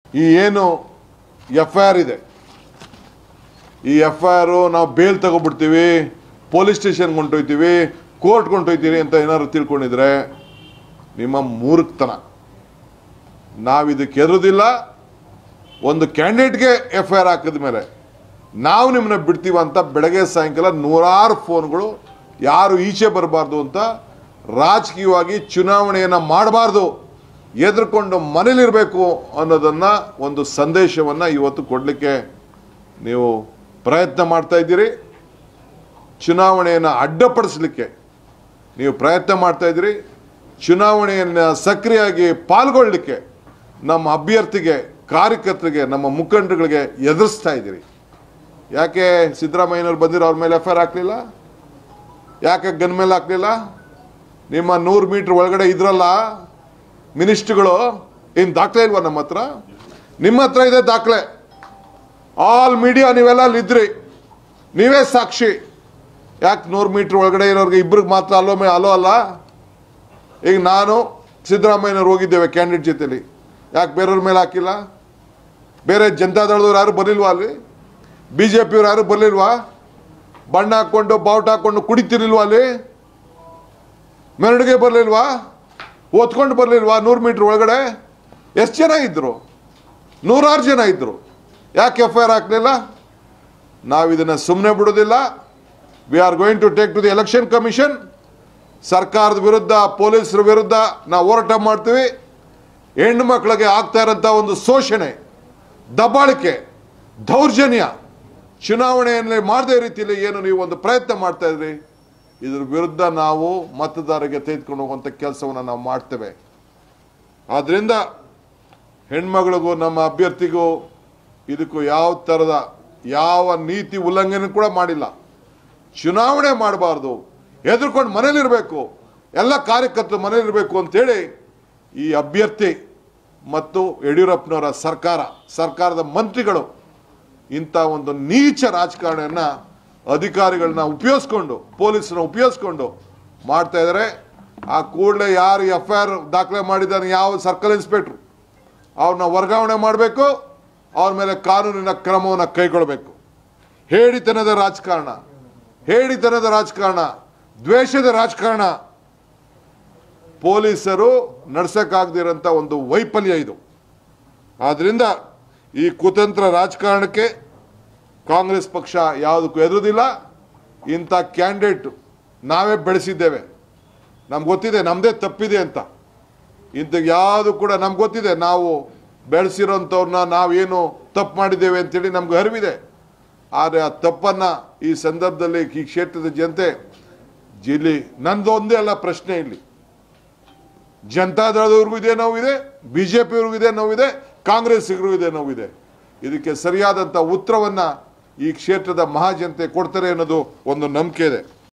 ಈ ಏನು FIR ಇದೆ, ಈ FIR ನಾವು ಬೇಲ್ ತಗೊಬಿಡ್ತೀವಿ, ಪೊಲೀಸ್ ಸ್ಟೇಷನ್ಗೆ ಹೊಂಟೋಯ್ತೀವಿ, ಕೋರ್ಟ್ಗೆ ಹೊಂಟೋಯ್ತೀವಿ ಅಂತ ಏನಾದ್ರು ತಿಳ್ಕೊಂಡಿದ್ರೆ ನಿಮ್ಮ ಮೂರ್ಖತನ. ನಾವಿದಕ್ಕೆ ಎದುರುದಿಲ್ಲ. ಒಂದು ಕ್ಯಾಂಡಿಡೇಟ್ಗೆ FIR ಹಾಕಿದ ಮೇಲೆ ನಾವು ನಿಮ್ಮನ್ನ ಬಿಡ್ತೀವ ಅಂತ ಬೆಳಗ್ಗೆ ಸಾಯಂಕಾಲ ನೂರಾರು ಫೋನ್ಗಳು, ಯಾರು ಈಚೆ ಬರಬಾರ್ದು ಅಂತ, ರಾಜಕೀಯವಾಗಿ ಚುನಾವಣೆಯನ್ನು ಮಾಡಬಾರ್ದು, ಎದುರ್ಕೊಂಡು ಮನೇಲಿರಬೇಕು ಅನ್ನೋದನ್ನು ಒಂದು ಸಂದೇಶವನ್ನು ಇವತ್ತು ಕೊಡಲಿಕ್ಕೆ ನೀವು ಪ್ರಯತ್ನ ಮಾಡ್ತಾ ಇದ್ದೀರಿ. ಚುನಾವಣೆಯನ್ನು ಅಡ್ಡಪಡಿಸಲಿಕ್ಕೆ ನೀವು ಪ್ರಯತ್ನ ಮಾಡ್ತಾ ಇದ್ದೀರಿ. ಚುನಾವಣೆಯನ್ನು ಸಕ್ರಿಯವಾಗಿ ಪಾಲ್ಗೊಳ್ಳಲಿಕ್ಕೆ ನಮ್ಮ ಅಭ್ಯರ್ಥಿಗೆ, ಕಾರ್ಯಕರ್ತರಿಗೆ, ನಮ್ಮ ಮುಖಂಡರುಗಳಿಗೆ ಎದುರಿಸ್ತಾ ಇದ್ದೀರಿ. ಯಾಕೆ ಸಿದ್ದರಾಮಯ್ಯನವ್ರು ಬಂದಿರೋ ಅವ್ರ ಮೇಲೆ FIR ಹಾಕಲಿಲ್ಲ? ಯಾಕೆ ಗನ್ ಮೇಲೆ ಹಾಕಲಿಲ್ಲ? ನಿಮ್ಮ 100 ಮೀಟರ್ ಒಳಗಡೆ ಇದ್ರಲ್ಲ ಮಿನಿಸ್ಟ್ರುಗಳು, ಏನು ದಾಖಲೆ ಇಲ್ವಾ ನಮ್ಮ ಹತ್ರ? ನಿಮ್ಮ ಹತ್ರ ಇದೆ ದಾಖಲೆ. ಆಲ್ ಮೀಡಿಯಾ ನೀವೆಲ್ಲ ಅಲ್ಲಿದ್ರಿ, ನೀವೇ ಸಾಕ್ಷಿ. ಯಾಕೆ 100 ಮೀಟರ್ ಒಳಗಡೆ ಇರೋರಿಗೆ ಇಬ್ಬರಿಗೆ ಮಾತ್ರ ಅಲೋ ಅಲ್ಲ? ಈಗ ನಾನು ಸಿದ್ದರಾಮಯ್ಯನವ್ರು ಹೋಗಿದ್ದೇವೆ ಕ್ಯಾಂಡಿಡೇಟ್ ಜೊತೆಲಿ, ಯಾಕೆ ಬೇರೆಯವ್ರ ಮೇಲೆ ಹಾಕಿಲ್ಲ? ಬೇರೆ ಜನತಾದಳದವ್ರು ಯಾರು ಬರಲಿಲ್ವಾ? ಅಲ್ಲಿ BJP ಅವ್ರು ಯಾರು ಬರಲಿಲ್ವಾ? ಬಣ್ಣ ಹಾಕ್ಕೊಂಡು ಬಾವುಟ ಹಾಕ್ಕೊಂಡು ಕುಡಿತಿರ್ಲಿಲ್ವಾ? ಅಲ್ಲಿ ಮೆರವಣಿಗೆ ಬರಲಿಲ್ವಾ? ಓದ್ಕೊಂಡು ಬರಲಿಲ್ವಾ? 100 ಮೀಟರ್ ಒಳಗಡೆ ಎಷ್ಟು ಜನ ಇದ್ರು? 100 ಜನ ಇದ್ರು. ಯಾಕೆ FIR ಹಾಕಲಿಲ್ಲ? ನಾವು ಇದನ್ನು ಸುಮ್ಮನೆ ಬಿಡೋದಿಲ್ಲ. We are going to take to the election commission. ಸರ್ಕಾರದ ವಿರುದ್ಧ, ಪೊಲೀಸರ ವಿರುದ್ಧ ನಾವು ಹೋರಾಟ ಮಾಡ್ತೀವಿ. ಹೆಣ್ಣು ಮಕ್ಕಳಿಗೆ ಆಗ್ತಾ ಇರೋಂಥ ಒಂದು ಶೋಷಣೆ, ದಬ್ಬಾಳಿಕೆ, ದೌರ್ಜನ್ಯ, ಚುನಾವಣೆಯಲ್ಲಿ ಮಾಡದೇ ರೀತಿಯಲ್ಲಿ ಏನು ನೀವು ಒಂದು ಪ್ರಯತ್ನ ಮಾಡ್ತಾ ಇದ್ರಿ, ಇದ್ರ ವಿರುದ್ಧ ನಾವು ಮತದಾರರಿಗೆ ತೆಗೆದುಕೊಂಡು ಹೋಗುವಂಥ ಕೆಲಸವನ್ನು ನಾವು ಮಾಡ್ತೇವೆ. ಆದ್ದರಿಂದ ಹೆಣ್ಮಗಳಿಗೂ ನಮ್ಮ ಅಭ್ಯರ್ಥಿಗೂ ಇದಕ್ಕೂ ಯಾವ ಥರದ ಯಾವ ನೀತಿ ಉಲ್ಲಂಘನೆ ಕೂಡ ಮಾಡಿಲ್ಲ. ಚುನಾವಣೆ ಮಾಡಬಾರ್ದು, ಎದುರ್ಕೊಂಡು ಮನೇಲಿರಬೇಕು, ಎಲ್ಲ ಕಾರ್ಯಕರ್ತರು ಮನೇಲಿರಬೇಕು ಅಂತೇಳಿ ಈ ಅಭ್ಯರ್ಥಿ ಮತ್ತು ಯಡಿಯೂರಪ್ಪನವರ ಸರ್ಕಾರದ ಮಂತ್ರಿಗಳು ಇಂಥ ಒಂದು ನೀಚ ರಾಜಕಾರಣವನ್ನು ಅಧಿಕಾರಿಗಳನ್ನ ಉಪಯೋಗಿಸ್ಕೊಂಡು, ಪೊಲೀಸರನ್ನ ಉಪಯೋಗಿಸ್ಕೊಂಡು ಮಾಡ್ತಾ ಇದ್ದಾರೆ. ಆ ಕೂಡಲೇ ಯಾರು FIR ದಾಖಲೆ ಮಾಡಿದ್ದಾನೆ, ಯಾವ ಸರ್ಕಲ್ ಇನ್ಸ್ಪೆಕ್ಟ್ರು, ಅವ್ರನ್ನ ವರ್ಗಾವಣೆ ಮಾಡಬೇಕು, ಅವ್ರ ಮೇಲೆ ಕಾನೂನಿನ ಕ್ರಮವನ್ನು ಕೈಗೊಳ್ಳಬೇಕು. ಹೇಡಿತನದ ರಾಜಕಾರಣ, ದ್ವೇಷದ ರಾಜಕಾರಣ, ಪೊಲೀಸರು ನಡೆಸೋಕ್ಕಾಗದಿರೋಂಥ ಒಂದು ವೈಫಲ್ಯ ಇದು. ಆದ್ದರಿಂದ ಈ ಕುತಂತ್ರ ರಾಜಕಾರಣಕ್ಕೆ ಕಾಂಗ್ರೆಸ್ ಪಕ್ಷ ಯಾವುದಕ್ಕೂ ಎದುರುದಿಲ್ಲ. ಇಂಥ ಕ್ಯಾಂಡಿಡೇಟ್ ನಾವೇ ಬೆಳೆಸಿದ್ದೇವೆ, ನಮ್ಗೆ ಗೊತ್ತಿದೆ ನಮ್ಮದೇ ತಪ್ಪಿದೆ ಅಂತ. ಇಂಥ ಯಾವುದು ಕೂಡ ನಮ್ಗೆ ಗೊತ್ತಿದೆ, ನಾವು ಬೆಳೆಸಿರೋಂಥವ್ರನ್ನ ನಾವೇನು ತಪ್ಪು ಮಾಡಿದ್ದೇವೆ ಅಂತೇಳಿ ನಮ್ಗೆ ಅರಿವಿದೆ. ಆದರೆ ಆ ತಪ್ಪನ್ನು ಈ ಸಂದರ್ಭದಲ್ಲಿ ಈ ಕ್ಷೇತ್ರದ ಜನತೆ ಇಲ್ಲಿ ನಂದೊಂದೇ ಅಲ್ಲ ಪ್ರಶ್ನೆ, ಇಲ್ಲಿ ಜನತಾದಳದವ್ರಿಗೂ ಇದೇ ನೋವಿದೆ, BJP ಅವ್ರಿಗೂ ಇದೇ ನೋವಿದೆ, ಕಾಂಗ್ರೆಸ್ಸಿಗೂ ಇದೇ ನೋವಿದೆ. ಇದಕ್ಕೆ ಸರಿಯಾದಂಥ ಉತ್ತರವನ್ನು ಈ ಕ್ಷೇತ್ರದ ಮಹಾಜನತೆ ಕೊಡ್ತಾರೆ ಅನ್ನೋದು ಒಂದು ನಂಬಿಕೆ ಇದೆ.